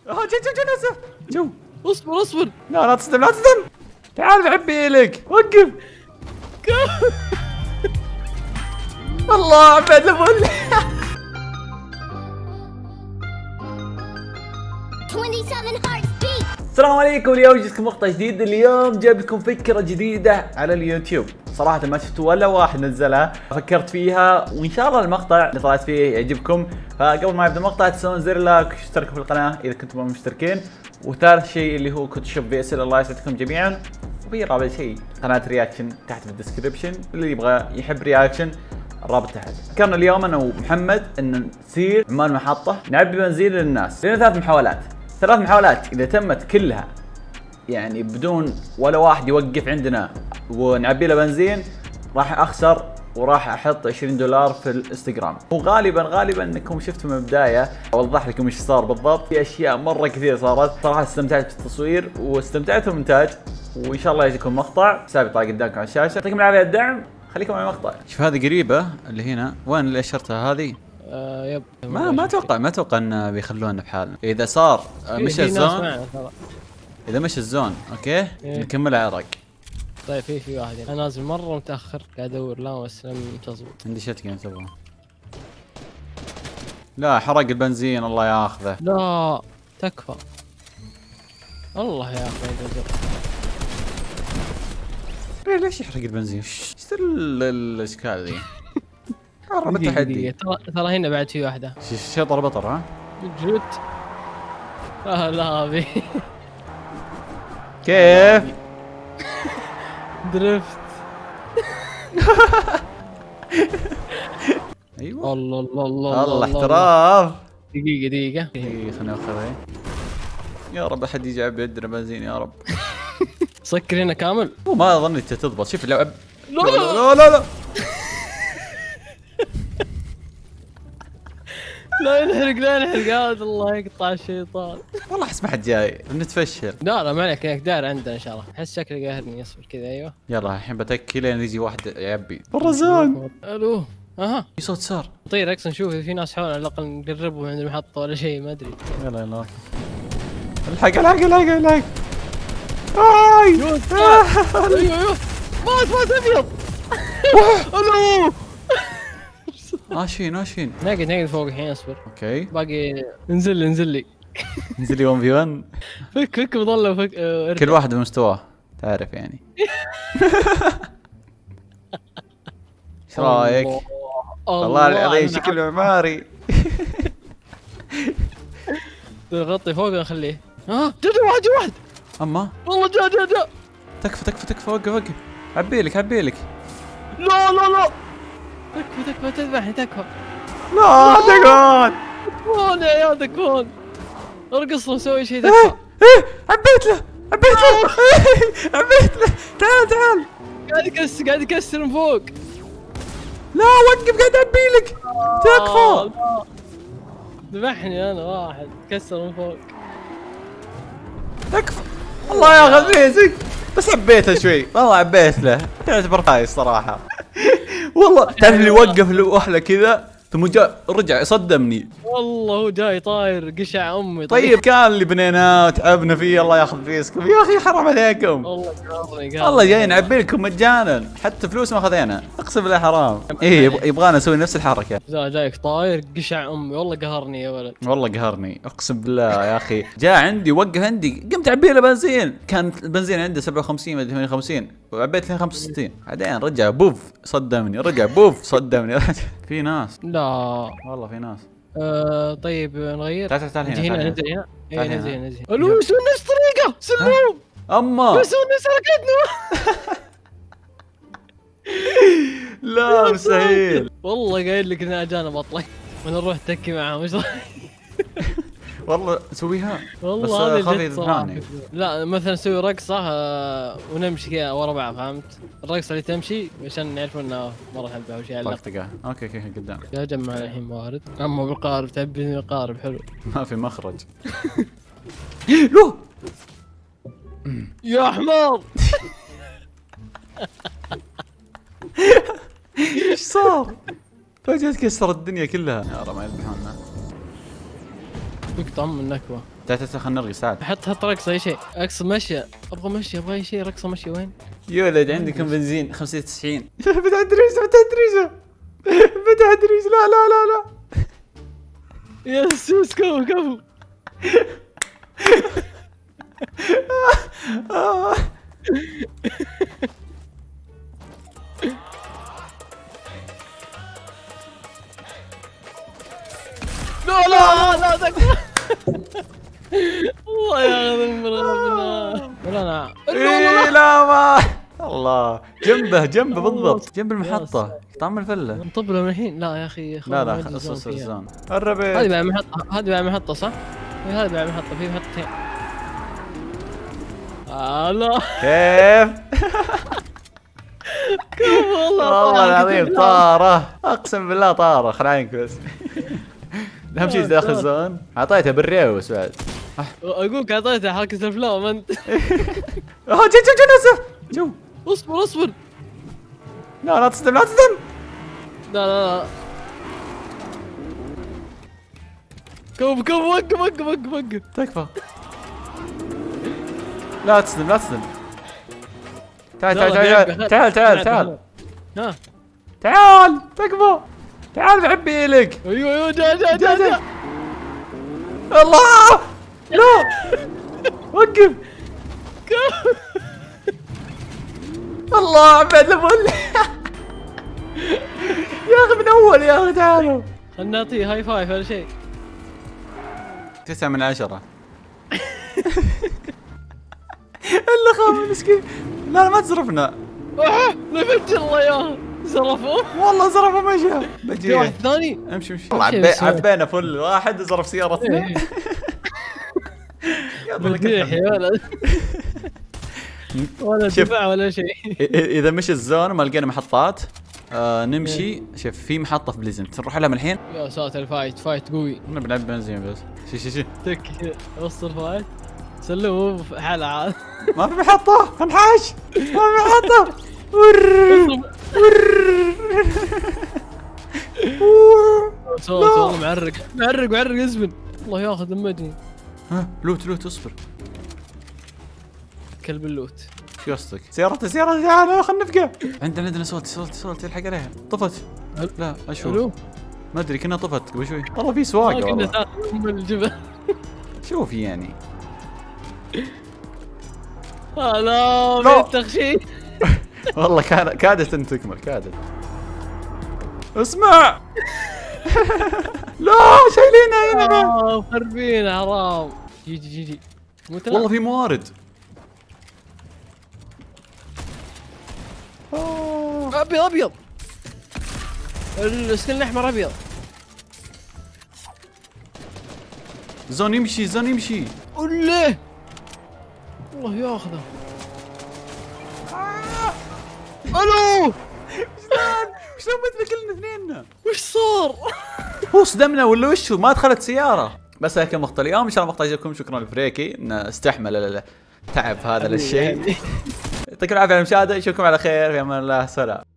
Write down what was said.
جو نزل جو. اصبر اصبر. لا تصدم لا تصدم. تعال بعبي لك. وقف. الله عباد الفل. 27 hearts beat. السلام عليكم، اليوم جيتكم مقطع جديد. اليوم جايب لكم فكرة جديدة على اليوتيوب، صراحة ما شفتوا ولا واحد نزلها، فكرت فيها وإن شاء الله المقطع اللي طلعت فيه يعجبكم. فقبل ما يبدأ المقطع تسوون زر لايك واشتركوا في القناة إذا كنتم مشتركين، وثالث شيء اللي هو كوتشوب بيسل. الله يسعدكم جميعا. وفي رابع شيء قناة رياكشن تحت في الديسكربشن، اللي يبغى يحب رياكشن الرابط تحت. فكرنا اليوم انا ومحمد ان نصير عمال محطة نعبي بنزين للناس. لنا ثلاث محاولات اذا تمت كلها يعني بدون ولا واحد يوقف عندنا ونعبي له بنزين، راح اخسر وراح احط $20 في الانستغرام. وغالبا انكم شفتوا من البدايه، اوضح لكم ايش صار بالضبط. في اشياء مره كثير صارت، صراحه استمتعت بالتصوير واستمتعت بالمونتاج، وان شاء الله يجيكم مقطع سابق قدامكم على الشاشه. يعطيكم العافيه الدعم، خليكم مع المقطع. شوف هذه قريبه اللي هنا، وين اللي اشرتها هذه؟ يب. ما اتوقع ان بيخلونا بحالنا. اذا صار مش الزون، اذا مش الزون اوكي نكمل عراق. طيب في واحد انا نازل مره متاخر قاعد ادور لا بس لم تزبط. عندي شتقن تبغى. لا حرق البنزين الله ياخذه. لا تكفى الله ياخذه. ليش يحرق البنزين؟ ايش الاشكال ذي؟ قرب التحدي. ترى هنا بعد في واحده. شطر بطر ها؟ جد. لا ابي. كيف؟ درفت. ايوه الله الله الله الله احتراف. دقيقة خليني اخذها. يا رب احد يجي يعبي عندنا بنزين يا رب. سكر هنا كامل. وما اظن انت تضبط. شوف لو لا لا نحرق هذا الله يقطع الشيطان. والله احس ما حد جاي نتفشل. لا ما عليك، داير عندنا ان شاء الله. احس شكله قاهرني يصبر كذا. ايوه يلا الحين بتكي لين يجي واحد يعبي. الرزان الو. اها في صوت صار. طير اكس نشوف في ناس حولنا على الاقل نقربهم عند المحطة ولا شيء ما ادري. يلا الحق اي ايوه مات ابيض. الو ناشين نقعد فوق الحين. اصبر اوكي باقي. انزل لي انزل لي 1v1. فك مظله فك. كل واحد بمستواه تعرف يعني. ايش رايك؟ والله العظيم شكل معماري. غطي فوق نخليه. جا واحد اما والله جا. تكفى وقف عبي لك لا تكفى تذبحني تكفى. لا تكفى تكفون يا عيال تكفون. ارقص له سوي شيء تكفى. عبيت له تعال قاعد يكسر من فوق. لا وقف قاعد اعبي لك. تكفى. ذبحني انا واحد كسر من فوق. تكفى الله ياخذ ميزك. بس عبيته شوي والله عبيت له. تعتبر فايز صراحة. والله تعرف اللي وقف لوحده كذا ثم جاء رجع صدمني. والله هو جاي طاير قشع امي. طيب كان اللي بنيناه وتعبنا فيه الله ياخذ فيسكم يا اخي حرام عليكم. والله جاي نعبي لكم مجانا حتى فلوس ما خذينا. اقسم بالله حرام. يبغانا نسوي نفس الحركه. جايك طاير قشع امي والله قهرني يا ولد. والله قهرني اقسم بالله يا اخي. جاء عندي وقف عندي قمت اعبي له بنزين. كان البنزين عنده 57 ما ادري 58 وعبيت 65. بعدين رجع بوف صدمني. في ناس. لا والله في ناس. طيب نغير. تعال هنا ننزل هنا. ننزل الو سوي نفس طريقه سلوم. اما سوي نفس حركتنا. لا مستحيل. والله قايل لك ان اجانا بطلق ونروح تكي معاهم. ايش رايك؟ والله سويها والله هذا صراحة. لا مثلا نسوي رقصة ونمشي كذا ورا بعض، فهمت؟ الرقصة اللي تمشي عشان يعرفون انه مرة حلبة او شيء. اوكي قدام. يا جماعة الحين موارد. اما بالقارب تعبيني القارب حلو. ما في مخرج. لو يا حمار. ايش صار؟ فجأة كسر الدنيا كلها. يا رب ما يذبحونا. يقطع من النكبة. تعال خلينا نرقص تعال. حط رقصه اي شيء، اقصد مشي، ابغى مشي، ابغى اي شيء، رقصه مشي وين؟ يا ولد عندي كم بنزين 95. فتح الدريشه فتح الدريشه فتح الدريشه. لا لا لا لا يس كفو لا لا لا تكفى. الله ياخذ المرة. ولا انا إيه لا ما الله جنبه بالضبط جنب المحطة طعم الفلة. نطب له من الحين. لا يا اخي لا اصبر الزون قربت. هذه بعد محطة، هذه بعد محطة صح؟ هذه بعد محطة، في محطتين. لا كيف والله العظيم طارة، اقسم بالله طارة. خل عينك بس. اهم شيء داخل زون اعطيته بالريوس بعد. اقولك اعطيته حركة الفلام انت. جو نزف جو. اصبر لا تصدم لا كوب وقف تكفى. لا تصدم تعال ها تعال تكفى. تعال بعبي لك. ايوه جا الله لا وقف. الله عبد الفل. يا اخي من اول يا اخي تعالوا. خلنا نعطيه هاي فايف ولا شيء. 9 من 10. الا خاف مسكين. لا ما تصرفنا. لا يفجر الله اياه. زرفوه والله زرفه مشى. في واحد ثاني. امشي عبينا فل واحد زرف سيارة اثنين. بديح يا ولد. ولا دفاع ولا شيء. اذا مش الزون ما لقينا محطات نمشي. شوف في محطة في بليزنت نروح لها من الحين. يا ساتر فايت قوي. احنا بنلعب بنزين بس. شي تك وسط الفايت سلموا حالة عاد. ما في محطة انحاش. ما في محطة. والله معرق ازبن. الله ياخذ دمجني. ها لوت اصبر. كلب اللوت. شو قصدك؟ سيارة تعال خلنا نفقع. عندنا صوت الحق عليها. طفت. لا اشوف ما ادري كنا طفت قبل شوي. والله في سواقة والله. كنا من الجبل. شوف يعني. لا من التخشيش. والله كادت ان تكمل كادت. اسمع. لا شايلينها هنا. خربينا حرام. جي والله في موارد. ابيض السكن الاحمر ابيض. زون يمشي الله الله ياخذه. الو شلون مثل كلنا اثنيننا؟ وش صار؟ هو صدمنا ولا وش؟ ما دخلت سيارة. بس هيك مقطع اليوم ان شاء الله مقطع يعجبكم. شكرا لفريكي انه استحمل التعب هذا للشيء. يعطيكم العافية على المشاهدة. نشوفكم على خير في امان الله. سلام.